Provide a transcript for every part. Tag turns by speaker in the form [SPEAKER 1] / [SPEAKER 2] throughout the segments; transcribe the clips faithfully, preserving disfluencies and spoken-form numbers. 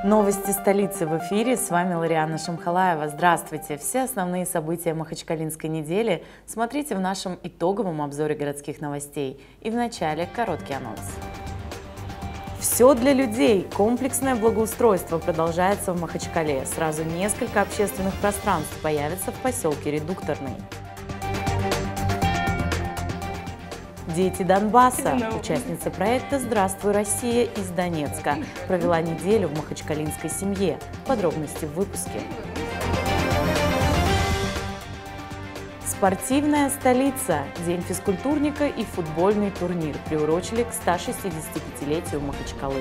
[SPEAKER 1] Новости столицы в эфире. С вами Лариана Шамхалаева. Здравствуйте! Все основные события Махачкалинской недели смотрите в нашем итоговом обзоре городских новостей. И вначале короткий анонс. Все для людей. Комплексное благоустройство продолжается в Махачкале. Сразу несколько общественных пространств появится в поселке Редукторный. Дети Донбасса. Участница проекта «Здравствуй, Россия» из Донецка провела неделю в махачкалинской семье. Подробности в выпуске. Спортивная столица. День физкультурника и футбольный турнир приурочили к ста шестидесятипятилетию Махачкалы.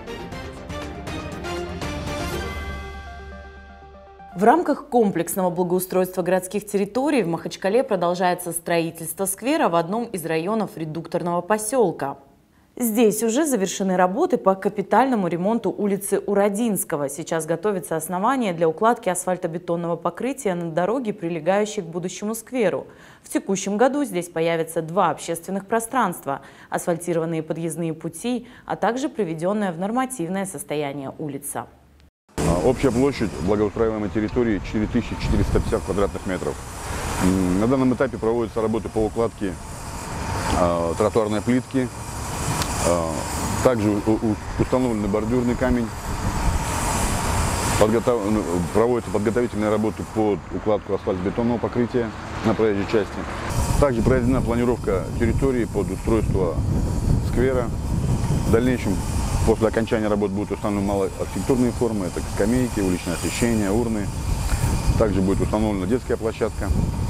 [SPEAKER 1] В рамках комплексного благоустройства городских территорий в Махачкале продолжается строительство сквера в одном из районов редукторного поселка. Здесь уже завершены работы по капитальному ремонту улицы Уродинского. Сейчас готовится основание для укладки асфальтобетонного покрытия на дороге, прилегающей к будущему скверу. В текущем году здесь появятся два общественных пространства, асфальтированные подъездные пути, а также приведенная в нормативное состояние улица.
[SPEAKER 2] Общая площадь благоустраиваемой территории четыре тысячи четыреста пятьдесят квадратных метров. На данном этапе проводятся работы по укладке э, тротуарной плитки. Э, также у, у, установлен бордюрный камень. Подготов... Проводятся подготовительные работы под укладку асфальтобетонного покрытия на проезжей части. Также произведена планировка территории под устройство сквера. В дальнейшем, после окончания работ, будут установлены малоархитектурные формы, это скамейки, уличное освещение, урны. Также будет установлена детская площадка.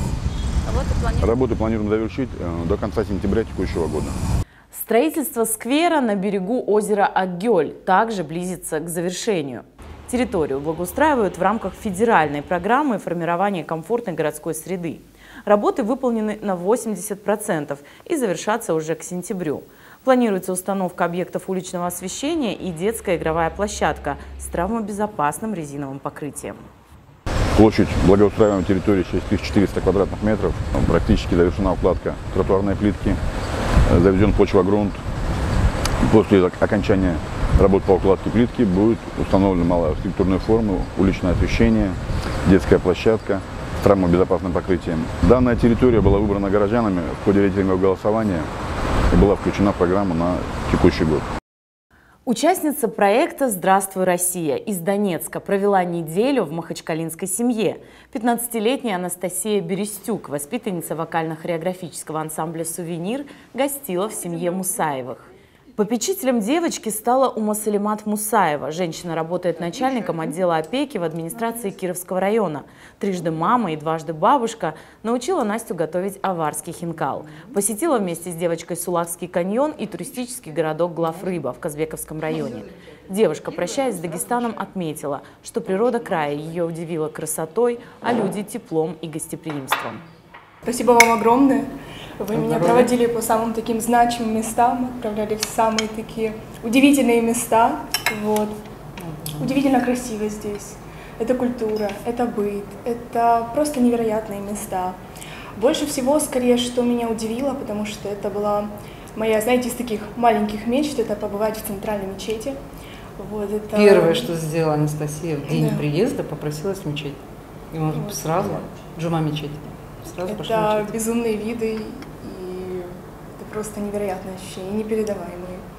[SPEAKER 2] Работы планируем завершить до конца сентября текущего года.
[SPEAKER 1] Строительство сквера на берегу озера Аггёль также близится к завершению. Территорию благоустраивают в рамках федеральной программы формирования комфортной городской среды. Работы выполнены на восемьдесят процентов и завершатся уже к сентябрю. Планируется установка объектов уличного освещения и детская игровая площадка с травмобезопасным резиновым покрытием.
[SPEAKER 2] Площадь благоустраиваемой территории шесть тысяч четыреста квадратных метров. Практически завершена укладка тротуарной плитки, заведен почвогрунт. После окончания работ по укладке плитки будет установлена малоархитектурная форма, уличное освещение, детская площадка с травмобезопасным покрытием. Данная территория была выбрана горожанами в ходе рейтингового голосования и была включена в программу на текущий год.
[SPEAKER 1] Участница проекта «Здравствуй, Россия» из Донецка провела неделю в махачкалинской семье. пятнадцатилетняя Анастасия Берестюк, воспитанница вокально-хореографического ансамбля «Сувенир», гостила в семье Мусаевых. Попечителем девочки стала Умасалимат Мусаева. Женщина работает начальником отдела опеки в администрации Кировского района. Трижды мама и дважды бабушка научила Настю готовить аварский хинкал. Посетила вместе с девочкой Сулакский каньон и туристический городок Главрыба в Казбековском районе. Девушка, прощаясь с Дагестаном, отметила, что природа края ее удивила красотой, а люди теплом и гостеприимством.
[SPEAKER 3] Спасибо вам огромное. Вы меня проводили по самым таким значимым местам, отправляли в самые такие удивительные места. Вот. Удивительно красиво здесь. Это культура, это быт, это просто невероятные места. Больше всего, скорее, что меня удивило, потому что это была моя, знаете, из таких маленьких мечт, это побывать в центральной мечети. Вот, это...
[SPEAKER 4] Первое, что сделала Анастасия в день
[SPEAKER 3] да.
[SPEAKER 4] приезда, попросилась в мечеть. И вот вот, сразу, да. Джума мечеть. Сразу
[SPEAKER 3] это безумные виды, и это просто невероятное ощущение, непередаваемые.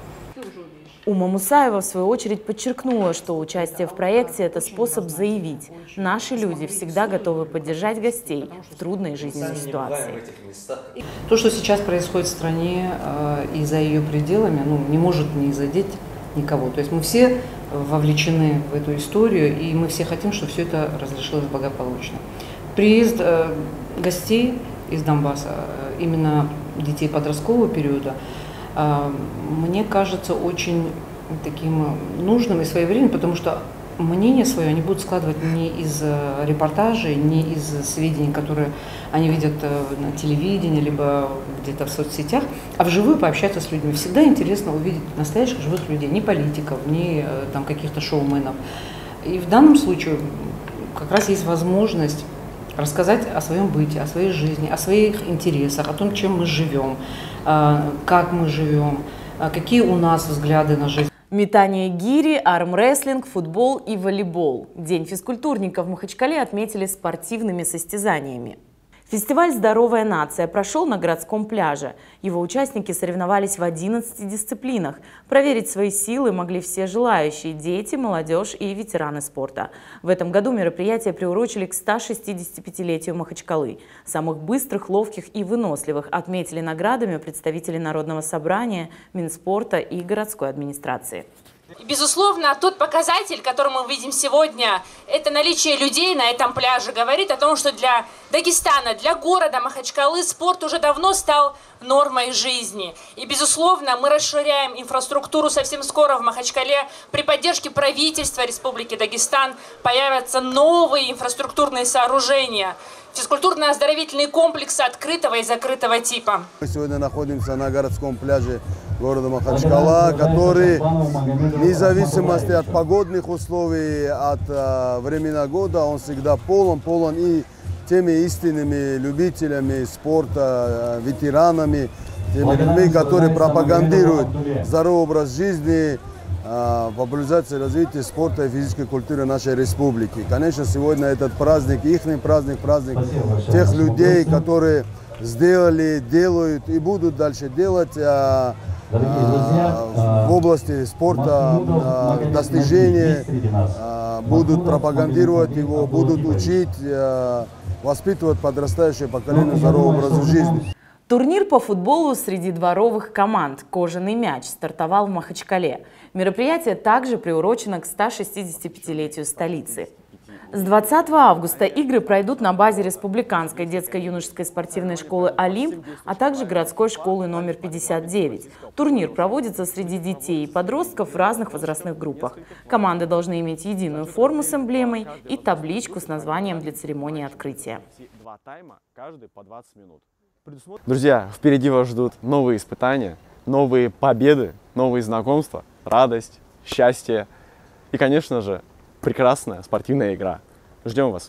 [SPEAKER 1] Ума Мусаева, в свою очередь, подчеркнула, что участие в проекте – это способ заявить: наши люди всегда готовы поддержать гостей в трудной жизненной ситуации.
[SPEAKER 4] То, что сейчас происходит в стране э, и за ее пределами, ну, не может не задеть никого. То есть мы все вовлечены в эту историю, и мы все хотим, чтобы все это разрешилось благополучно. Приезд э, гостей из Донбасса, именно детей подросткового периода, э, мне кажется очень таким нужным и своевременным, потому что мнение свое они будут складывать не из репортажей, не из сведений, которые они видят на телевидении, либо где-то в соцсетях, а вживую пообщаться с людьми. Всегда интересно увидеть настоящих живых людей, не политиков, не там каких-то шоуменов. И в данном случае как раз есть возможность рассказать о своем быте, о своей жизни, о своих интересах, о том, чем мы живем, как мы живем, какие у нас взгляды на жизнь.
[SPEAKER 1] Метание гири, армрестлинг, футбол и волейбол. День физкультурника в Махачкале отметили спортивными состязаниями. Фестиваль «Здоровая нация» прошел на городском пляже. Его участники соревновались в одиннадцати дисциплинах. Проверить свои силы могли все желающие – дети, молодежь и ветераны спорта. В этом году мероприятие приурочили к ста шестидесятипятилетию Махачкалы. Самых быстрых, ловких и выносливых отметили наградами представители Народного собрания, Минспорта и городской администрации.
[SPEAKER 5] Безусловно, тот показатель, который мы видим сегодня, это наличие людей на этом пляже, говорит о том, что для Дагестана, для города Махачкалы спорт уже давно стал нормой жизни. И, безусловно, мы расширяем инфраструктуру. Совсем скоро в Махачкале при поддержке правительства Республики Дагестан появятся новые инфраструктурные сооружения. Физкультурно-оздоровительные комплексы открытого и закрытого типа.
[SPEAKER 6] Мы сегодня находимся на городском пляже города Махачкала, который, вне зависимости от погодных условий, от э, времени года, он всегда полон, полон и теми истинными любителями спорта, э, ветеранами, теми людьми, которые пропагандируют здоровый образ жизни, популяризация и развитие спорта и физической культуры нашей республики. Конечно, сегодня этот праздник, их праздник, праздник тех людей, которые сделали, делают и будут дальше делать а, а, в области спорта а, достижения, а, будут пропагандировать его, будут учить, а, воспитывать подрастающее поколение здорового образа жизни.
[SPEAKER 1] Турнир по футболу среди дворовых команд «Кожаный мяч» стартовал в Махачкале. Мероприятие также приурочено к ста шестидесятипятилетию столицы. С двадцатого августа игры пройдут на базе Республиканской детско-юношеской спортивной школы «Олимп», а также городской школы номер пятьдесят девять. Турнир проводится среди детей и подростков в разных возрастных группах. Команды должны иметь единую форму с эмблемой и табличку с названием для церемонии открытия.
[SPEAKER 7] Два тайма, каждый по двадцать минут. Друзья, впереди вас ждут новые испытания, новые победы, новые знакомства, радость, счастье и, конечно же, прекрасная спортивная игра. Ждем вас!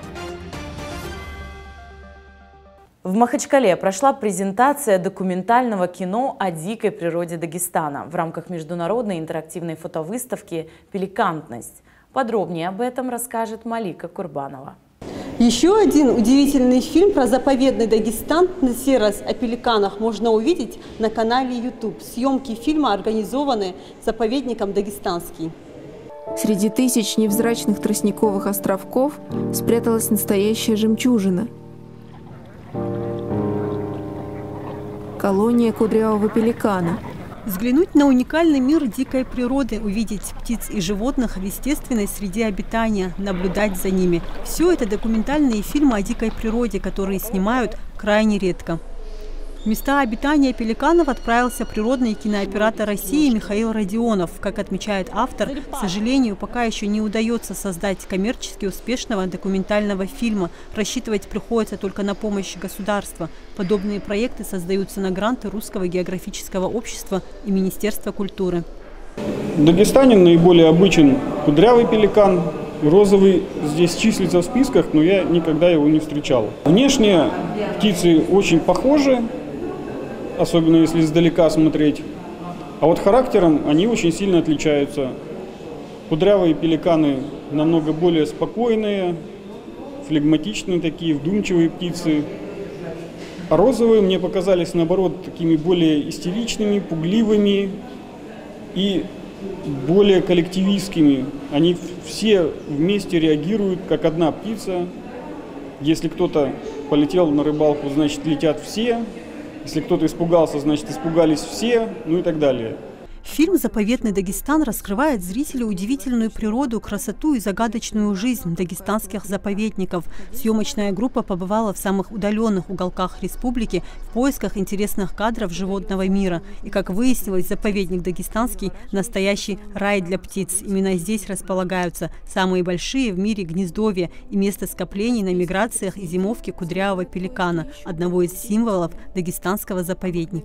[SPEAKER 1] В Махачкале прошла презентация документального кино о дикой природе Дагестана в рамках международной интерактивной фотовыставки «Пеликантность». Подробнее об этом расскажет Малика Курбанова.
[SPEAKER 8] Еще один удивительный фильм про заповедный Дагестан, на сей раз о пеликанах, можно увидеть на канале YouTube. Съемки фильма организованы заповедником «Дагестанский».
[SPEAKER 9] Среди тысяч невзрачных тростниковых островков спряталась настоящая жемчужина. Колония кудрявого пеликана.
[SPEAKER 8] Взглянуть на уникальный мир дикой природы, увидеть птиц и животных в естественной среде обитания, наблюдать за ними. Все это документальные фильмы о дикой природе, которые снимают крайне редко. В места обитания пеликанов отправился природный кинооператор России Михаил Родионов. Как отмечает автор, к сожалению, пока еще не удается создать коммерчески успешного документального фильма. Рассчитывать приходится только на помощь государства. Подобные проекты создаются на гранты Русского географического общества и Министерства культуры.
[SPEAKER 10] В Дагестане наиболее обычен кудрявый пеликан. Розовый здесь числится в списках, но я никогда его не встречал. Внешне птицы очень похожи, особенно если издалека смотреть. А вот характером они очень сильно отличаются. Кудрявые пеликаны намного более спокойные, флегматичные такие, вдумчивые птицы. А розовые мне показались, наоборот, такими более истеричными, пугливыми и более коллективистскими. Они все вместе реагируют, как одна птица. Если кто-то полетел на рыбалку, значит, летят все. Если кто-то испугался, значит, испугались все, ну и так далее.
[SPEAKER 8] Фильм «Заповедный Дагестан» раскрывает зрителю удивительную природу, красоту и загадочную жизнь дагестанских заповедников. Съемочная группа побывала в самых удаленных уголках республики в поисках интересных кадров животного мира. И, как выяснилось, заповедник Дагестанский – настоящий рай для птиц. Именно здесь располагаются самые большие в мире гнездовья и место скоплений на миграциях и зимовке кудрявого пеликана – одного из символов дагестанского заповедника.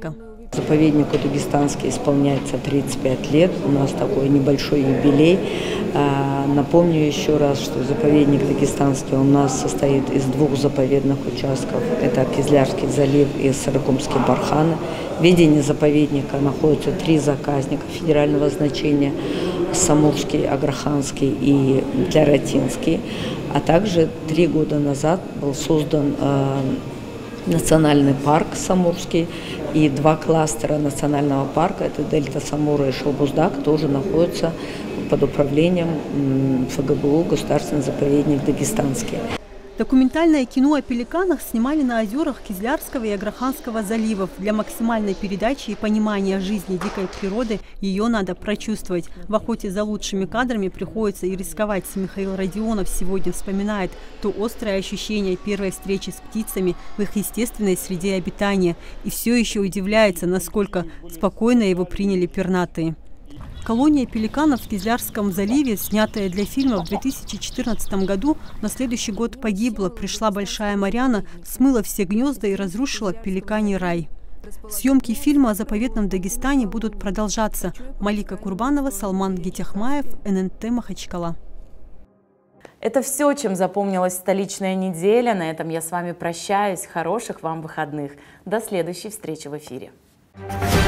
[SPEAKER 11] Заповеднику Дагестанский исполняется тридцать пять лет. У нас такой небольшой юбилей. Напомню еще раз, что заповедник Дагестанский у нас состоит из двух заповедных участков. Это Кизлярский залив и Сарыкумские барханы. В ведении заповедника находятся три заказника федерального значения: Самурский, Аграханский и Тляратинский. А также три года назад был создан э, национальный парк Самурский, и два кластера национального парка, это Дельта Самура и Шалбуздак, тоже находятся под управлением ФГБУ «Государственный заповедник Дагестанский».
[SPEAKER 8] Документальное кино о пеликанах снимали на озерах Кизлярского и Аграханского заливов. Для максимальной передачи и понимания жизни дикой природы ее надо прочувствовать. В охоте за лучшими кадрами приходится и рисковать. Михаил Родионов сегодня вспоминает то острое ощущение первой встречи с птицами в их естественной среде обитания. И все еще удивляется, насколько спокойно его приняли пернатые. Колония пеликанов в Кизлярском заливе, снятая для фильма в две тысячи четырнадцатом году, на следующий год погибла. Пришла большая моряна, смыла все гнезда и разрушила пеликаний рай. Съемки фильма о заповедном Дагестане будут продолжаться. Малика Курбанова, Салман Гетяхмаев, эн эн тэ Махачкала.
[SPEAKER 1] Это все, чем запомнилась столичная неделя. На этом я с вами прощаюсь. Хороших вам выходных. До следующей встречи в эфире.